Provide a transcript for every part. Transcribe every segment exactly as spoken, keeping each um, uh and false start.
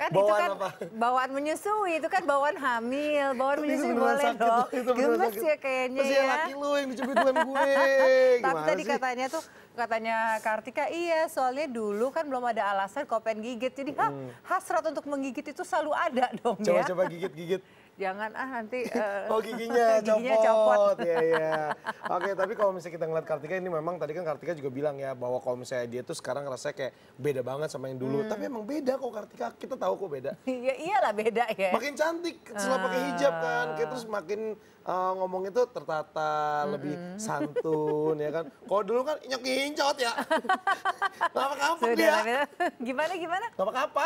kan bawaan itu kan apa? bawaan menyusui, itu kan bawaan hamil, bawaan Tapi menyusui itu boleh sakit, dong. itu beneran Gemes sakit. ya kayaknya Pasti ya. laki lu yang dicubit bukan gue. Tapi Gimana tadi sih? katanya tuh, katanya Kartika, iya soalnya dulu kan belum ada alasan kalau pengen gigit. Jadi ha, hasrat untuk menggigit itu selalu ada dong ya. Coba-coba gigit-gigit. Jangan ah nanti uh, Oh giginya, giginya copot. copot. Iya, iya. Oke, tapi kalau misalnya kita ngeliat Kartika ini memang tadi kan Kartika juga bilang ya bahwa kalau misalnya dia tuh sekarang rasanya kayak beda banget sama yang dulu. Hmm. Tapi emang beda kok Kartika, kita tahu kok beda. Ya iyalah beda ya. Makin cantik setelah pakai hijab kan, kayak terus makin uh, ngomong itu tertata, lebih santun ya kan. Kalau dulu kan inyok-inyot ya. Ngapak-ngapak Sudah dia. lah, Beda. Gimana gimana? Ngapak-ngapak.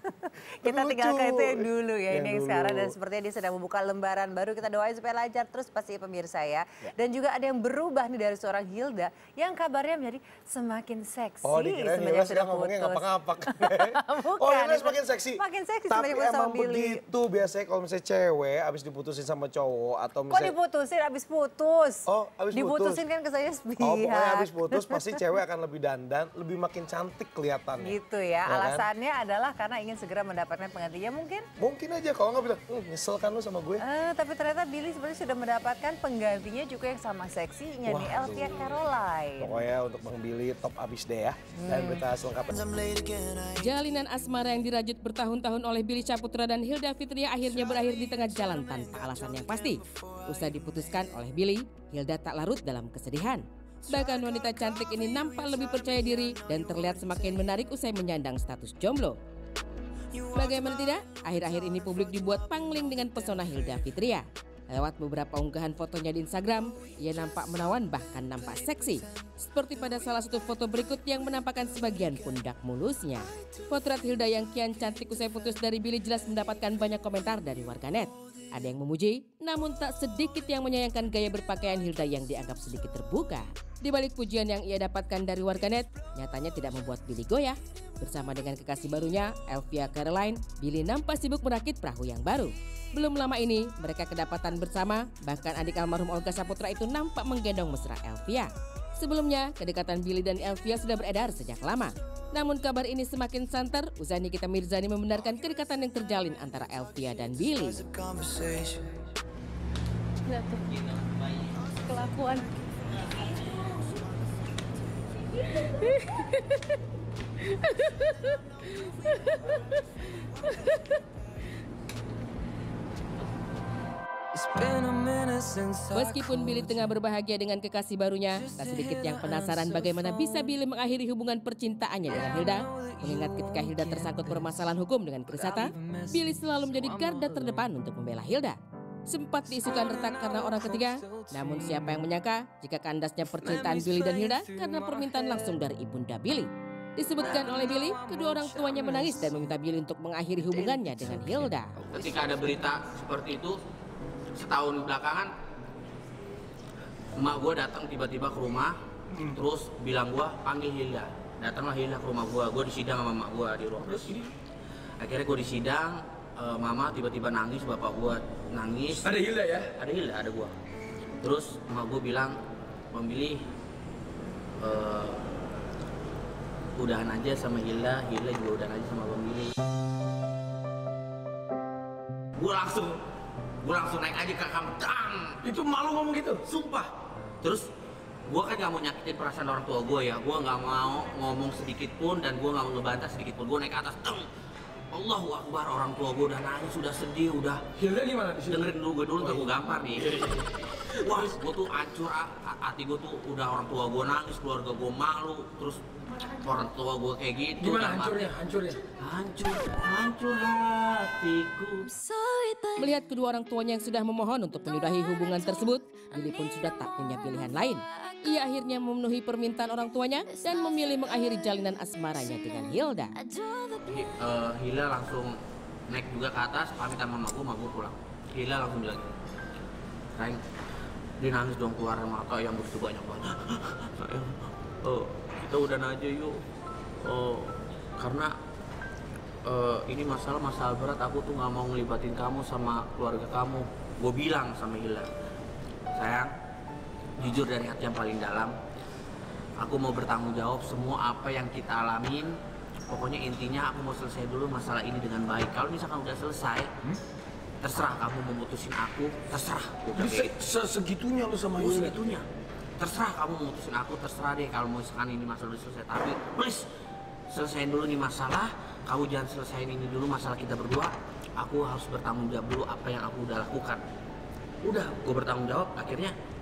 Kita Lucu. tinggalkan itu yang dulu ya, Yang ini yang dulu. sekarang dan sepertinya dia sedang membuka lembaran baru. Kita doain supaya lancar terus pasti pemirsa ya. Dan juga ada yang berubah nih dari seorang Hilda yang kabarnya menjadi semakin seksi Oh dikira semenjak Hilda sudah sekarang ngomongnya putus. ngapak-ngapak. Bukan, Oh Hilda itu- semakin seksi. Makin seksi Tapi semenjak putus sama emang Billy. begitu biasanya kalau misalnya cewek abis diputusin sama cowok atau Kok misalnya... diputusin abis putus? Oh, abis putus. Diputusin kan ke saya sepihak. Oh pokoknya abis putus pasti cewek akan lebih dandan, lebih makin cantik kelihatannya. Gitu ya, kan? alasannya adalah karena ingin segera mendapatkan penggantinya mungkin? Mungkin aja kalau nggak bilang, hm, nyesel kan lu sama gue. Eh, tapi ternyata Billy sebenarnya sudah mendapatkan penggantinya juga yang sama seksinya nih, Waduh. Elvia Caroline. Pokoknya untuk Bang Billy top abis deh ya. Dan berita selengkapnya. Jalinan asmara yang dirajut bertahun-tahun oleh Billy Caputra dan Hilda Fitria akhirnya berakhir di tengah jalan tanpa alasan yang pasti. Usai diputuskan oleh Billy, Hilda tak larut dalam kesedihan. Bahkan wanita cantik ini nampak lebih percaya diri dan terlihat semakin menarik usai menyandang status jomblo. Bagaimana tidak, akhir-akhir ini publik dibuat pangling dengan pesona Hilda Fitria. Lewat beberapa unggahan fotonya di Instagram, ia nampak menawan bahkan nampak seksi. Seperti pada salah satu foto berikut yang menampakkan sebagian pundak mulusnya. Potret Hilda yang kian cantik usai putus dari Billy jelas mendapatkan banyak komentar dari warganet. Ada yang memuji, namun tak sedikit yang menyayangkan gaya berpakaian Hilda yang dianggap sedikit terbuka. Di balik pujian yang ia dapatkan dari warganet, nyatanya tidak membuat Billy goyah. Bersama dengan kekasih barunya, Elvia Caroline, Billy nampak sibuk merakit perahu yang baru. Belum lama ini, mereka kedapatan bersama, bahkan adik almarhum Olga Saputra itu nampak menggendong mesra Elvia. Sebelumnya, kedekatan Billy dan Elvia sudah beredar sejak lama. Namun kabar ini semakin santer usai Nikita Mirzani membenarkan kedekatan yang terjalin antara Elvia dan Billy. Lihat tuh, kelakuan. Meskipun Billy tengah berbahagia dengan kekasih barunya, tak sedikit yang penasaran bagaimana bisa Billy mengakhiri hubungan percintaannya dengan Hilda. Mengingat ketika Hilda tersangkut permasalahan hukum dengan Krisata, Billy selalu menjadi garda terdepan untuk membela Hilda. Sempat diisukan retak karena orang ketiga, namun siapa yang menyangka jika kandasnya percintaan Billy dan Hilda karena permintaan langsung dari ibunda Billy. Disebutkan oleh Billy, kedua orang tuanya menangis dan meminta Billy untuk mengakhiri hubungannya dengan Hilda. Ketika ada berita seperti itu, setahun belakangan emak gue datang tiba-tiba ke rumah, terus bilang gue panggil Hilda. Datanglah Hilda ke rumah gue, gue disidang sama emak gue di ruang tamu. Akhirnya gue disidang, uh, mama tiba-tiba nangis, bapak gue nangis. Ada Hilda ya? Ada Hilda, ada gue. Terus emak gue bilang, Bang Billy, uh, udahan aja sama Hilda, Hilda juga udahan aja sama Bang Billy. Gue langsung gue langsung naik aja ke kamar, dang! Itu malu ngomong gitu? Sumpah. Terus gue kan gak mau nyakitin perasaan orang tua gue ya, gue gak mau ngomong sedikit pun dan gue gak mau ngebantah sedikit pun. Gue naik ke atas, dang! Allahu Akbar, orang tua gue udah nangis, udah sedih, udah. Hilda gimana di sini? Dengerin dulu gue dulu, ntar gue gampar nih. Wah, gue tuh hancur, hati gue tuh udah orang tua gue nangis, keluarga gue malu, terus orang tua gue kayak gitu. Gimana hancurnya? Hancurnya? Hancur, hancur hatiku. Melihat kedua orang tuanya yang sudah memohon untuk menyudahi hubungan tersebut, Billy pun sudah tak punya pilihan lain. Ia akhirnya memenuhi permintaan orang tuanya dan memilih mengakhiri jalinan asmaranya dengan Hilda. Uh, Hilda langsung naik juga ke atas, pamit sama mama gue, mama gue pulang. Hilda langsung bilang, sayang, dia nangis dong keluar mata yang begitu banyak-banyak. Sayang, uh, kita udah aja yuk, uh, karena uh, ini masalah-masalah berat, aku tuh gak mau ngelibatin kamu sama keluarga kamu. Gue bilang sama Hilda, sayang, jujur dari hati yang paling dalam, aku mau bertanggung jawab semua apa yang kita alamin pokoknya intinya aku mau selesai dulu masalah ini dengan baik. Kalau misalkan udah selesai, hmm? terserah kamu memutusin aku, terserah. Udah Se -se Segitunya lu sama oh, Hilda? Segitunya. Terserah kamu memutusin aku, terserah deh kalau mau misalkan ini masalah udah selesai. Tapi please, selesaiin dulu nih masalah. Kamu jangan selesaiin ini dulu masalah kita berdua. Aku harus bertanggung jawab dulu apa yang aku udah lakukan. Udah, gue bertanggung jawab, akhirnya